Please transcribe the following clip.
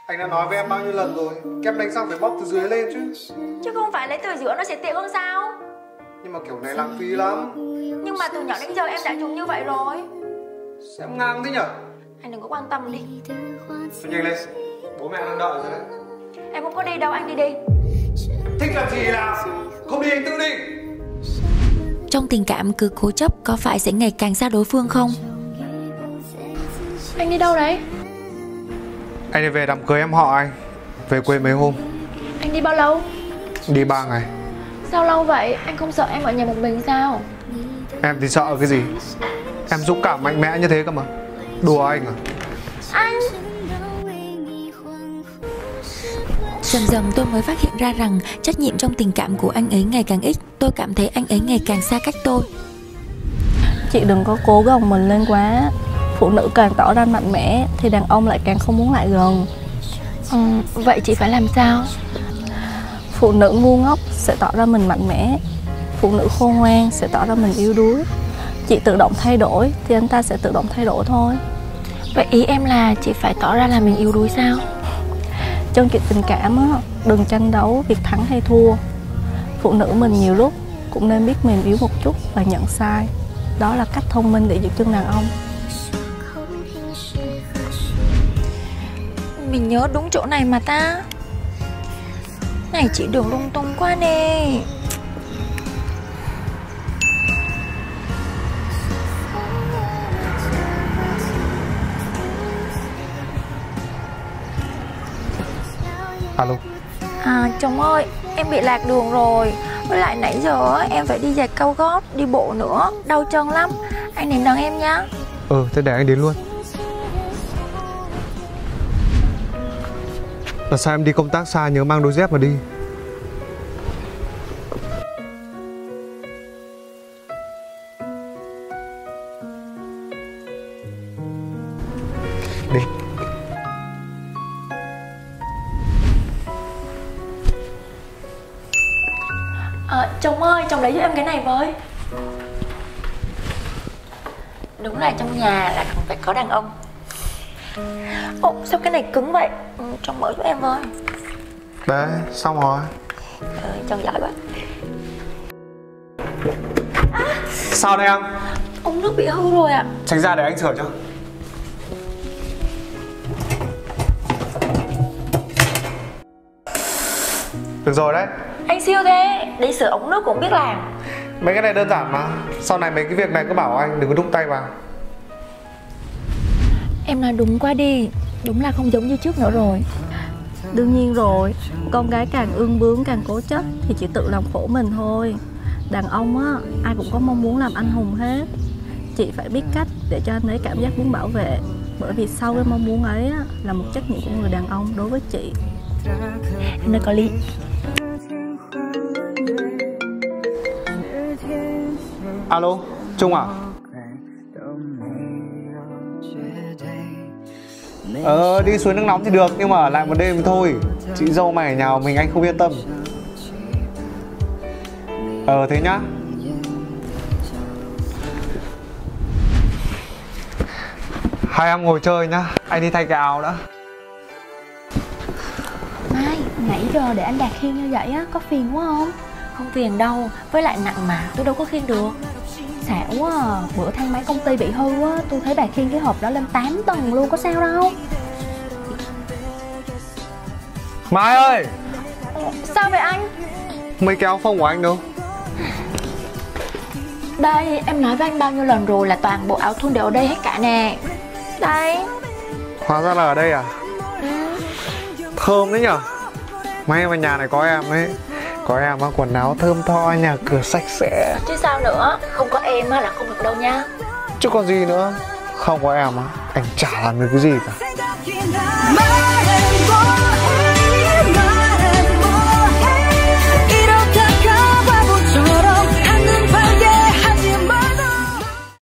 Anh đã nói với em bao nhiêu lần rồi, kem đánh răng phải bóc từ dưới lên chứ. Chứ không phải lấy từ giữa nó sẽ tiện hơn sao? Nhưng mà kiểu này lãng phí lắm. Nhưng mà từ nhỏ đến giờ em đã dùng như vậy rồi. Sao em ngang thế nhở? Anh đừng có quan tâm đi. Thôi nhanh lên, bố mẹ đang đợi rồi đấy. Em không có đi đâu, anh đi đi. Thích làm gì làm, không đi anh tự đi. Trong tình cảm cứ cố chấp có phải sẽ ngày càng xa đối phương không? Anh đi đâu đấy? Anh đi về đám cưới em họ anh. Về quê mấy hôm. Anh đi bao lâu? Đi 3 ngày. Sao lâu vậy? Anh không sợ em ở nhà một mình sao? Em thì sợ cái gì? Em dũng cảm mạnh mẽ như thế cơ mà. Đùa anh à? Anh! Dần dần tôi mới phát hiện ra rằng trách nhiệm trong tình cảm của anh ấy ngày càng ít. Tôi cảm thấy anh ấy ngày càng xa cách tôi. Chị đừng có cố gồng mình lên quá. Phụ nữ càng tỏ ra mạnh mẽ thì đàn ông lại càng không muốn lại gần. Vậy chị phải làm sao? Phụ nữ ngu ngốc sẽ tỏ ra mình mạnh mẽ. Phụ nữ khôn ngoan sẽ tỏ ra mình yếu đuối. Chị tự động thay đổi thì anh ta sẽ tự động thay đổi thôi. Vậy ý em là chị phải tỏ ra là mình yếu đuối sao? Trong chuyện tình cảm á, đừng tranh đấu việc thắng hay thua. Phụ nữ mình nhiều lúc cũng nên biết mềm yếu một chút và nhận sai. Đó là cách thông minh để giữ chân đàn ông. Mình nhớ đúng chỗ này mà ta. Này chị đường lung tung quá nè. Alo. Chồng ơi, em bị lạc đường rồi. Với lại nãy giờ em phải đi giày cao gót, đi bộ nữa, đau chân lắm. Anh đến đón em nhá. Thế để anh đến luôn. Lần sau em đi công tác xa nhớ mang đôi dép mà đi. Đi. Chồng ơi, chồng lấy cho em cái này với. Đúng là trong nhà là không phải có đàn ông. Sao cái này cứng vậy? Chồng mở giúp em với. Đấy, xong rồi. Chồng giỏi quá. Sao đây em? Ống nước bị hư rồi ạ. Tránh ra để anh sửa cho. Được rồi đấy. Anh siêu thế, đi sửa ống nước cũng biết làm. Mấy cái này đơn giản mà. Sau này mấy cái việc này cứ bảo anh đừng có đụng tay vào. Em nói đúng quá đi. Đúng là không giống như trước nữa rồi. Đương nhiên rồi, con gái càng ương bướng càng cố chấp thì chỉ tự làm khổ mình thôi. Đàn ông á, ai cũng có mong muốn làm anh hùng hết. Chị phải biết cách để cho anh ấy cảm giác muốn bảo vệ. Bởi vì sau cái mong muốn ấy á, là một trách nhiệm của người đàn ông đối với chị. Em nói có lý. Alo, Trung à? Đi suối nước nóng thì được, nhưng mà ở lại một đêm thôi. Chị dâu mày ở nhà mình anh không yên tâm. Thế nhá. Hai em ngồi chơi nhá, anh đi thay cái áo đã. Mai, nãy giờ để anh Đạt khiêng như vậy á, có phiền quá không? Không phiền đâu, với lại nặng mà, tôi đâu có khiêng được. Xạo quá à, bữa thang máy công ty bị hư á, tôi thấy bà khiêng cái hộp đó lên 8 tầng luôn, có sao đâu. Mai ơi! Sao vậy anh? Mấy cái áo phông của anh đâu? Đây, em nói với anh bao nhiêu lần rồi là toàn bộ áo thun đều ở đây hết cả nè. Đây. Hóa ra là ở đây à? Thơm đấy nhở? May mà nhà này có em ấy. Có em á, quần áo thơm tho, nhà cửa sạch sẽ. Chứ sao nữa, không có em là không được đâu nha. Chứ còn gì nữa. Không có em á, anh chả làm được cái gì cả.